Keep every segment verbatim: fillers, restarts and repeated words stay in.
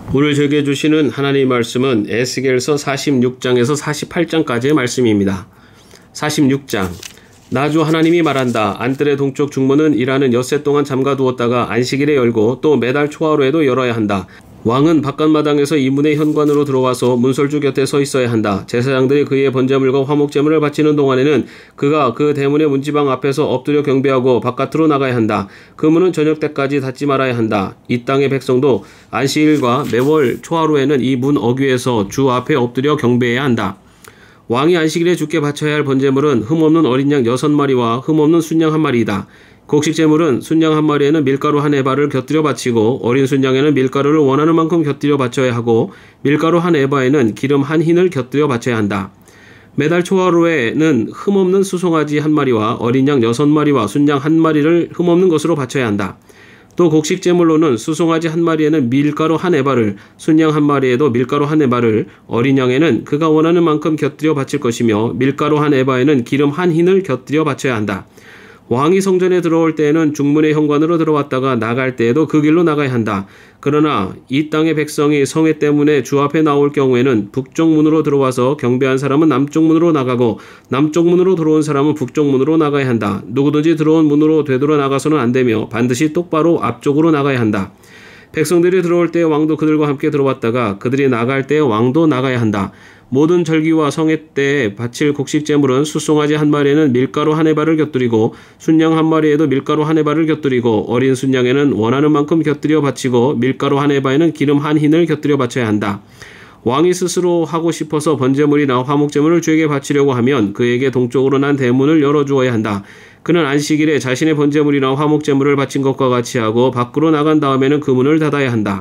오늘 저에게 주시는 하나님의 말씀은 에스겔서 사십육 장에서 사십팔 장까지의 말씀입니다. 사십육 장. 나 주 하나님이 말한다. 안뜰의 동쪽 중문은 일하는 엿새 동안 잠가두었다가 안식일에 열고 또 매달 초하루에도 열어야 한다. 왕은 바깥마당에서 이 문의 현관으로 들어와서 문설주 곁에 서 있어야 한다. 제사장들이 그의 번제물과 화목제물을 바치는 동안에는 그가 그 대문의 문지방 앞에서 엎드려 경배하고 바깥으로 나가야 한다. 그 문은 저녁 때까지 닫지 말아야 한다. 이 땅의 백성도 안식일과 매월 초하루에는 이 문 어귀에서 주 앞에 엎드려 경배해야 한다. 왕이 안식일에 주께 바쳐야 할 번제물은 흠없는 어린 양 여섯 마리와 흠없는 순양 한 마리이다. 곡식제물은 순양 한 마리에는 밀가루 한 에바를 곁들여 바치고 어린 순양에는 밀가루를 원하는 만큼 곁들여 바쳐야 하고 밀가루 한 에바에는 기름 한 흰을 곁들여 바쳐야 한다. 매달 초하루에는 흠없는 수송아지 한 마리와 어린 양 여섯 마리와 순양 한 마리를 흠없는 것으로 바쳐야 한다. 또 곡식제물로는 수송아지 한 마리에는 밀가루 한 에바를, 순양 한 마리에도 밀가루 한 에바를, 어린 양에는 그가 원하는 만큼 곁들여 바칠 것이며 밀가루 한 에바에는 기름 한 흰을 곁들여 바쳐야 한다. 왕이 성전에 들어올 때에는 중문의 현관으로 들어왔다가 나갈 때에도 그 길로 나가야 한다. 그러나 이 땅의 백성이 성회 때문에 주 앞에 나올 경우에는 북쪽 문으로 들어와서 경배한 사람은 남쪽 문으로 나가고 남쪽 문으로 들어온 사람은 북쪽 문으로 나가야 한다. 누구든지 들어온 문으로 되돌아 나가서는 안 되며 반드시 똑바로 앞쪽으로 나가야 한다. 백성들이 들어올 때 왕도 그들과 함께 들어왔다가 그들이 나갈 때 왕도 나가야 한다. 모든 절기와 성회 때에 바칠 곡식제물은 수송아지 한 마리에는 밀가루 한 에바를 곁들이고 순양 한 마리에도 밀가루 한 에바를 곁들이고 어린 순양에는 원하는 만큼 곁들여 바치고 밀가루 한 에바에는 기름 한 흰을 곁들여 바쳐야 한다. 왕이 스스로 하고 싶어서 번제물이나 화목제물을 주에게 바치려고 하면 그에게 동쪽으로 난 대문을 열어주어야 한다. 그는 안식일에 자신의 번제물이나 화목제물을 바친 것과 같이 하고 밖으로 나간 다음에는 그 문을 닫아야 한다.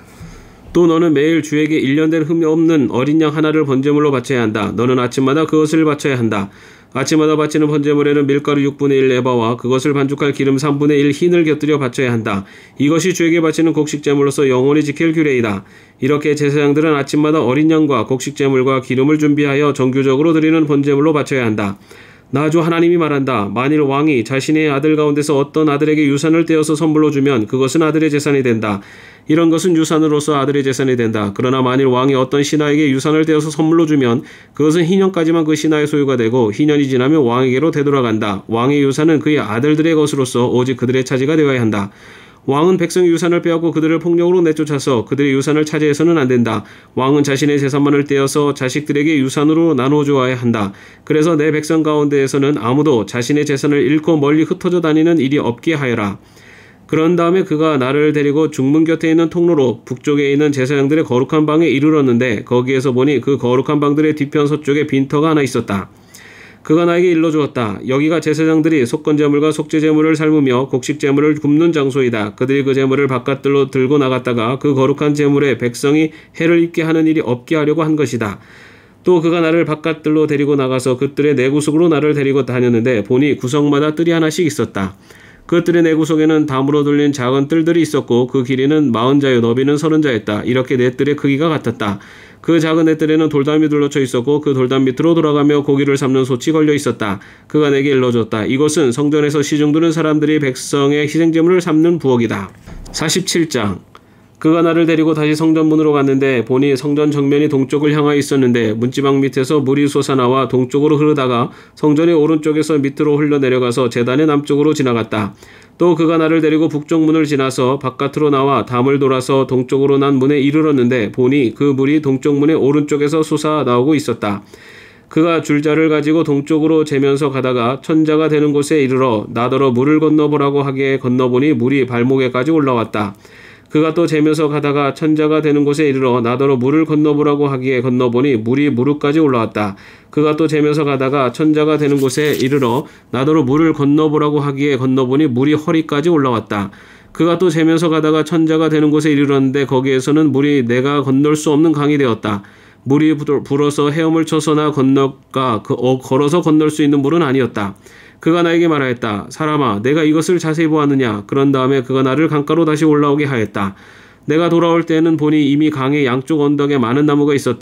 또 너는 매일 주에게 일 년 된 흠이 없는 어린 양 하나를 번제물로 바쳐야 한다. 너는 아침마다 그것을 바쳐야 한다. 아침마다 바치는 번제물에는 밀가루 육분의 일 에바와 그것을 반죽할 기름 삼분의 일 흰을 곁들여 바쳐야 한다. 이것이 주에게 바치는 곡식제물로서 영원히 지킬 규례이다. 이렇게 제사장들은 아침마다 어린 양과 곡식제물과 기름을 준비하여 정규적으로 드리는 번제물로 바쳐야 한다. 나 주 하나님이 말한다. 만일 왕이 자신의 아들 가운데서 어떤 아들에게 유산을 떼어서 선물로 주면 그것은 아들의 재산이 된다. 이런 것은 유산으로서 아들의 재산이 된다. 그러나 만일 왕이 어떤 신하에게 유산을 떼어서 선물로 주면 그것은 희년까지만 그 신하의 소유가 되고 희년이 지나면 왕에게로 되돌아간다. 왕의 유산은 그의 아들들의 것으로서 오직 그들의 차지가 되어야 한다. 왕은 백성의 유산을 빼앗고 그들을 폭력으로 내쫓아서 그들의 유산을 차지해서는 안 된다. 왕은 자신의 재산만을 떼어서 자식들에게 유산으로 나눠주어야 한다. 그래서 내 백성 가운데에서는 아무도 자신의 재산을 잃고 멀리 흩어져 다니는 일이 없게 하여라. 그런 다음에 그가 나를 데리고 중문 곁에 있는 통로로 북쪽에 있는 제사장들의 거룩한 방에 이르렀는데 거기에서 보니 그 거룩한 방들의 뒤편 서쪽에 빈터가 하나 있었다. 그가 나에게 일러주었다. 여기가 제사장들이 속건제물과 속죄제물을 삶으며 곡식제물을 굽는 장소이다. 그들이 그 제물을 바깥들로 들고 나갔다가 그 거룩한 제물에 백성이 해를 입게 하는 일이 없게 하려고 한 것이다. 또 그가 나를 바깥들로 데리고 나가서 그 뜰의 내구석으로 나를 데리고 다녔는데 보니 구석마다 뜰이 하나씩 있었다. 그 뜰의 내구석에는 담으로 돌린 작은 뜰들이 있었고 그 길이는 마흔 자요 너비는 서른 자였다. 이렇게 네 뜰의 크기가 같았다. 그 작은 네 뜰에는 돌담이 둘러쳐 있었고 그 돌담 밑으로 돌아가며 고기를 삶는 솥이 걸려 있었다. 그가 내게 일러줬다. 이것은 성전에서 시중드는 사람들이 백성의 희생제물을 삶는 부엌이다. 사십칠 장. 그가 나를 데리고 다시 성전 문으로 갔는데 보니 성전 정면이 동쪽을 향하여 있었는데 문지방 밑에서 물이 솟아나와 동쪽으로 흐르다가 성전의 오른쪽에서 밑으로 흘러내려가서 제단의 남쪽으로 지나갔다. 또 그가 나를 데리고 북쪽 문을 지나서 바깥으로 나와 담을 돌아서 동쪽으로 난 문에 이르렀는데 보니 그 물이 동쪽 문의 오른쪽에서 솟아 나오고 있었다. 그가 줄자를 가지고 동쪽으로 재면서 가다가 천자가 되는 곳에 이르러 나더러 물을 건너보라고 하기에 건너보니 물이 발목에까지 올라왔다. 그가 또 재면서 가다가 천자가 되는 곳에 이르러 나더러 물을 건너보라고 하기에 건너보니 물이 무릎까지 올라왔다. 그가 또 재면서 가다가 천자가 되는 곳에 이르러 나더러 물을 건너보라고 하기에 건너보니 물이 허리까지 올라왔다. 그가 또 재면서 가다가 천자가 되는 곳에 이르렀는데 거기에서는 물이 내가 건널 수 없는 강이 되었다. 물이 불어서 헤엄을 쳐서나 건너가 그, 어, 걸어서 건널 수 있는 물은 아니었다. 그가 나에게 말하였다. 사람아, 내가 이것을 자세히 보았느냐? 그런 다음에 그가 나를 강가로 다시 올라오게 하였다. 내가 돌아올 때에는 보니 이미 강의 양쪽 언덕에 많은 나무가 있었다.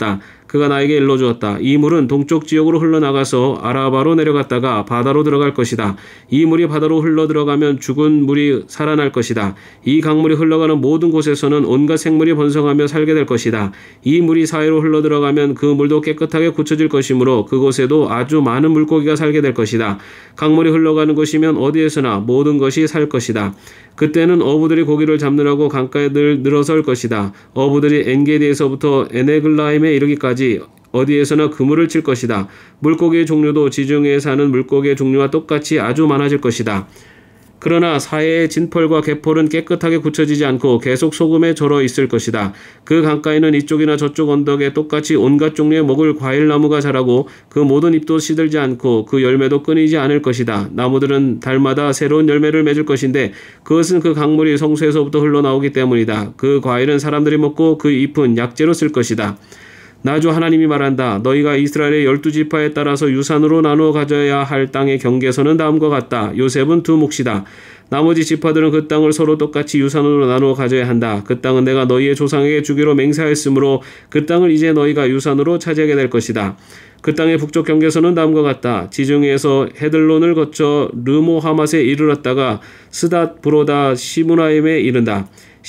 그가 나에게 일러주었다. 이 물은 동쪽 지역으로 흘러나가서 아라바로 내려갔다가 바다로 들어갈 것이다. 이 물이 바다로 흘러 들어가면 죽은 물이 살아날 것이다. 이 강물이 흘러가는 모든 곳에서는 온갖 생물이 번성하며 살게 될 것이다. 이 물이 사이로 흘러 들어가면 그 물도 깨끗하게 굳혀질 것이므로 그곳에도 아주 많은 물고기가 살게 될 것이다. 강물이 흘러가는 곳이면 어디에서나 모든 것이 살 것이다. 그때는 어부들이 고기를 잡느라고 강가에 늘 늘어설 것이다. 어부들이 엔게디에서부터 에네글라임에 이르기까지 어디에서나 그물을 칠 것이다. 물고기의 종류도 지중해에 사는 물고기의 종류와 똑같이 아주 많아질 것이다. 그러나 사해의 진펄과 개펄은 깨끗하게 굳혀지지 않고 계속 소금에 절어 있을 것이다. 그 강가에는 이쪽이나 저쪽 언덕에 똑같이 온갖 종류의 먹을 과일나무가 자라고 그 모든 잎도 시들지 않고 그 열매도 끊이지 않을 것이다. 나무들은 달마다 새로운 열매를 맺을 것인데 그것은 그 강물이 성수에서부터 흘러나오기 때문이다. 그 과일은 사람들이 먹고 그 잎은 약재로 쓸 것이다. 나 주 하나님이 말한다. 너희가 이스라엘의 열두 지파에 따라서 유산으로 나누어 가져야 할 땅의 경계선은 다음과 같다. 요셉은 두 몫이다. 나머지 지파들은 그 땅을 서로 똑같이 유산으로 나누어 가져야 한다. 그 땅은 내가 너희의 조상에게 주기로 맹세하였으므로 그 땅을 이제 너희가 유산으로 차지하게 될 것이다. 그 땅의 북쪽 경계선은 다음과 같다. 지중해에서 헤들론을 거쳐 르모 하맛에 이르렀다가 스닷 브로다 시므라임에 이른다.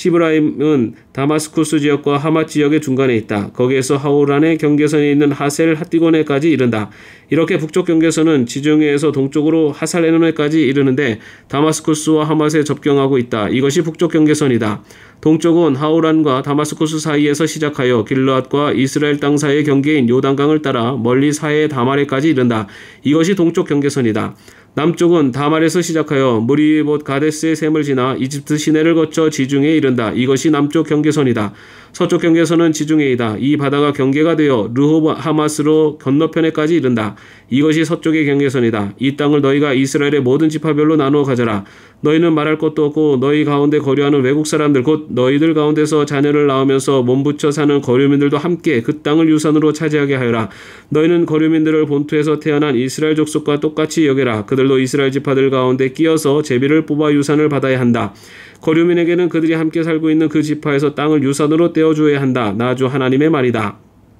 시브라임은 다마스쿠스 지역과 하맛 지역의 중간에 있다. 거기에서 하우란의 경계선에 있는 하셀 핫디고네까지 이른다. 이렇게 북쪽 경계선은 지중해에서 동쪽으로 하살레노네까지 이르는데 다마스쿠스와 하맛에 접경하고 있다. 이것이 북쪽 경계선이다. 동쪽은 하우란과 다마스쿠스 사이에서 시작하여 길르앗과 이스라엘 땅 사이의 경계인 요단강을 따라 멀리 사해 다마레까지 이른다. 이것이 동쪽 경계선이다. 남쪽은 다말에서 시작하여 무리봇 가데스의 샘을 지나 이집트 시내를 거쳐 지중해에 이른다. 이것이 남쪽 경계선이다. 서쪽 경계선은 지중해이다. 이 바다가 경계가 되어 르호브 하마스로 건너편에까지 이른다. 이것이 서쪽의 경계선이다. 이 땅을 너희가 이스라엘의 모든 지파별로 나누어 가져라. 너희는 말할 것도 없고 너희 가운데 거류하는 외국 사람들 곧 너희들 가운데서 자녀를 낳으면서 몸붙여 사는 거류민들도 함께 그 땅을 유산으로 차지하게 하여라. 너희는 거류민들을 본토에서 태어난 이스라엘 족속과 똑같이 여겨라. 그들도 이스라엘 지파들 가운데 끼어서 제비를 뽑아 유산을 받아야 한다. 거류민에게는 그들이 함께 살고 있는 그 지파에서 땅을 유산으로 떼어주어야 한다. 나 주 하나님의 말이다.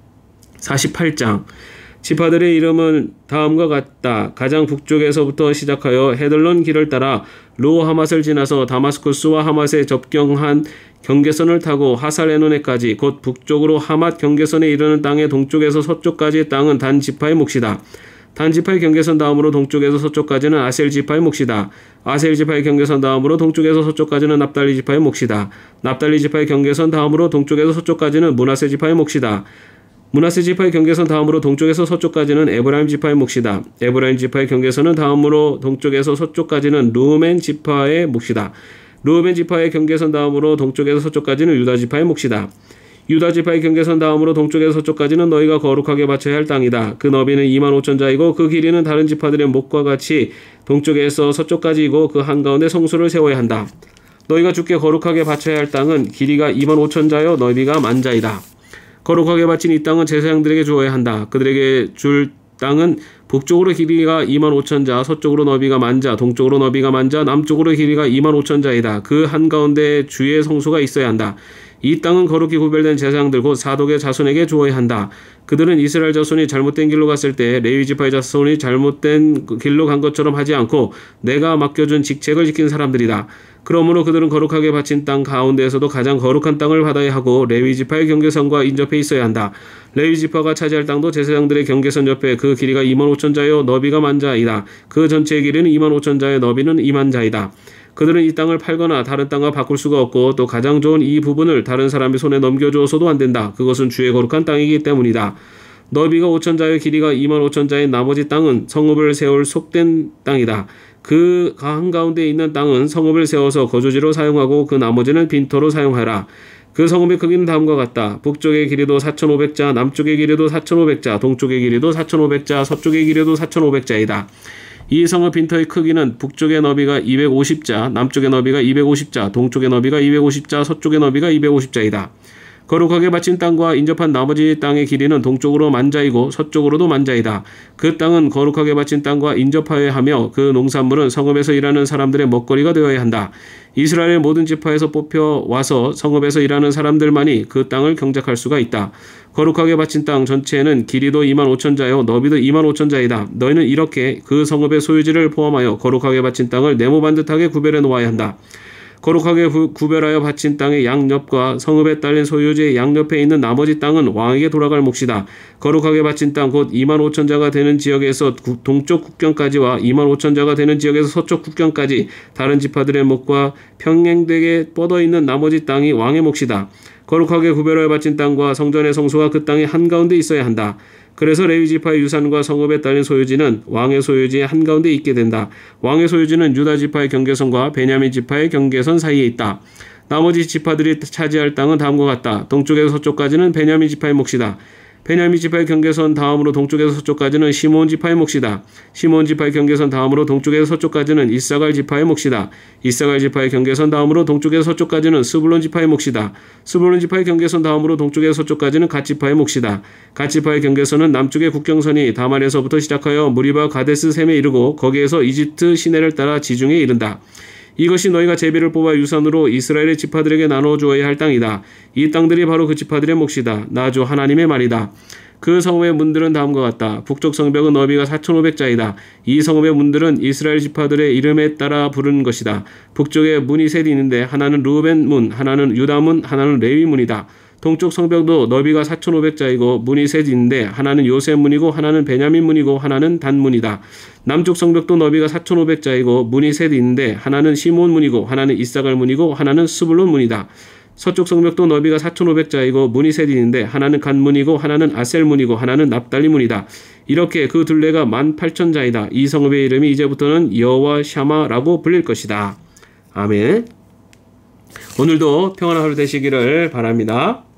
사십팔 장 지파들의 이름은 다음과 같다. 가장 북쪽에서부터 시작하여 헤들론 길을 따라 르호하맛을 지나서 다마스쿠스와 하맛에 접경한 경계선을 타고 하살레노네까지 곧 북쪽으로 하맛 경계선에 이르는 땅의 동쪽에서 서쪽까지의 땅은 단 지파의 몫이다. 단 지파의 경계선 다음으로 동쪽에서 서쪽까지는 아셀 지파의 몫이다. 아셀 지파의 경계선 다음으로 동쪽에서 서쪽까지는 납달리 지파의 몫이다. 납달리 지파의 경계선 다음으로 동쪽에서 서쪽까지는 므낫세 지파의 몫이다. 므낫세 지파의 경계선 다음으로 동쪽에서 서쪽까지는 에브라임 지파의 몫이다. 에브라임 지파의 경계선은 다음으로 동쪽에서 서쪽까지는 르우멘 지파의 몫이다. 르우멘 지파의 경계선 다음으로 동쪽에서 서쪽까지는 유다 지파의 몫이다. 유다 지파의 경계선 다음으로 동쪽에서 서쪽까지는 너희가 거룩하게 바쳐야 할 땅이다. 그 너비는 이만 오천 자이고 그 길이는 다른 지파들의 목과 같이 동쪽에서 서쪽까지이고 그 한가운데 성소를 세워야 한다. 너희가 주께 거룩하게 바쳐야 할 땅은 길이가 이만 오천 자여 너비가 만 자이다. 거룩하게 바친 이 땅은 제사장들에게 주어야 한다. 그들에게 줄 땅은 북쪽으로 길이가 이만 오천 자, 서쪽으로 너비가 만 자, 동쪽으로 너비가 만 자, 남쪽으로 길이가 이만 오천 자이다. 그 한가운데 주의 성소가 있어야 한다. 이 땅은 거룩히 구별된 제사장들 곧 사독의 자손에게 주어야 한다. 그들은 이스라엘 자손이 잘못된 길로 갔을 때 레위 지파의 자손이 잘못된 길로 간 것처럼 하지 않고 내가 맡겨준 직책을 지킨 사람들이다. 그러므로 그들은 거룩하게 바친 땅 가운데에서도 가장 거룩한 땅을 받아야 하고 레위 지파의 경계선과 인접해 있어야 한다. 레위 지파가 차지할 땅도 제사장들의 경계선 옆에 그 길이가 이만 오천 자요 너비가 만 자이다. 그 전체의 길이는 이만 오천 자의 너비는 이만 자이다. 그들은 이 땅을 팔거나 다른 땅과 바꿀 수가 없고 또 가장 좋은 이 부분을 다른 사람의 손에 넘겨주어서도 안 된다. 그것은 주의 거룩한 땅이기 때문이다. 너비가 오천 자의 길이가 이만 오천 자의 나머지 땅은 성읍을 세울 속된 땅이다. 그 한가운데 있는 땅은 성읍을 세워서 거주지로 사용하고 그 나머지는 빈터로 사용하라. 그 성읍의 크기는 다음과 같다. 북쪽의 길이도 사천오백 자, 남쪽의 길이도 사천오백 자, 동쪽의 길이도 사천오백 자, 서쪽의 길이도 사천오백 자이다. 이 성읍 빈터의 크기는 북쪽의 너비가 이백오십 자, 남쪽의 너비가 이백오십 자, 동쪽의 너비가 이백오십 자, 서쪽의 너비가 이백오십 자이다. 거룩하게 바친 땅과 인접한 나머지 땅의 길이는 동쪽으로 만자이고 서쪽으로도 만자이다. 그 땅은 거룩하게 바친 땅과 인접하여야 하며 그 농산물은 성읍에서 일하는 사람들의 먹거리가 되어야 한다. 이스라엘의 모든 지파에서 뽑혀 와서 성읍에서 일하는 사람들만이 그 땅을 경작할 수가 있다. 거룩하게 바친 땅 전체에는 길이도 이만 오천 자요 너비도 이만 오천 자이다. 너희는 이렇게 그 성읍의 소유지를 포함하여 거룩하게 바친 땅을 네모 반듯하게 구별해 놓아야 한다. 거룩하게 구, 구별하여 바친 땅의 양옆과 성읍에 딸린 소유지의 양옆에 있는 나머지 땅은 왕에게 돌아갈 몫이다. 거룩하게 바친 땅 곧 이만 오천 자가 되는 지역에서 구, 동쪽 국경까지와 이만 오천 자가 되는 지역에서 서쪽 국경까지 다른 지파들의 몫과 평행되게 뻗어있는 나머지 땅이 왕의 몫이다. 거룩하게 구별하여 바친 땅과 성전의 성소가 그 땅의 한가운데 있어야 한다. 그래서 레위 지파의 유산과 성읍에 딸린 소유지는 왕의 소유지의 한가운데 있게 된다. 왕의 소유지는 유다 지파의 경계선과 베냐민 지파의 경계선 사이에 있다. 나머지 지파들이 차지할 땅은 다음과 같다. 동쪽에서 서쪽까지는 베냐민 지파의 몫이다. 베냐민 지파의 경계선 다음으로 동쪽에서 서쪽까지는 시므온 지파의 몫이다. 시므온 지파의 경계선 다음으로 동쪽에서 서쪽까지는 이사갈 지파의 몫이다. 이사갈 지파의 경계선 다음으로 동쪽에서 서쪽까지는 스불론 지파의 몫이다. 스불론 지파의 경계선 다음으로 동쪽에서 서쪽까지는 갓 지파의 몫이다. 갓 지파의 경계선은 남쪽의 국경선이 다말에서부터 시작하여 무리바 가데스 셈에 이르고 거기에서 이집트 시내를 따라 지중해에 이른다. 이것이 너희가 제비를 뽑아 유산으로 이스라엘의 지파들에게 나눠 주어야 할 땅이다. 이 땅들이 바로 그 지파들의 몫이다. 나 주 하나님의 말이다. 그 성읍의 문들은 다음과 같다. 북쪽 성벽은 너비가 사천오백 자이다. 이 성읍의 문들은 이스라엘 지파들의 이름에 따라 부르는 것이다. 북쪽에 문이 셋이 있는데 하나는 르우벤 문, 하나는 유다 문, 하나는 레위 문이다. 동쪽 성벽도 너비가 사천오백 자이고 문이 셋이 있는데 하나는 요셉 문이고 하나는 베냐민 문이고 하나는 단 문이다. 남쪽 성벽도 너비가 사천오백 자이고 문이 셋이 있는데 하나는 시므온 문이고 하나는 이사갈 문이고 하나는 스불론 문이다. 서쪽 성벽도 너비가 사천오백 자이고 문이 셋이 있는데 하나는 간 문이고 하나는 아셀 문이고 하나는 납달리 문이다. 이렇게 그 둘레가 만 팔천 자이다. 이 성읍의 이름이 이제부터는 여호와 샤마라고 불릴 것이다. 아멘. 오늘도 평안한 하루 되시기를 바랍니다.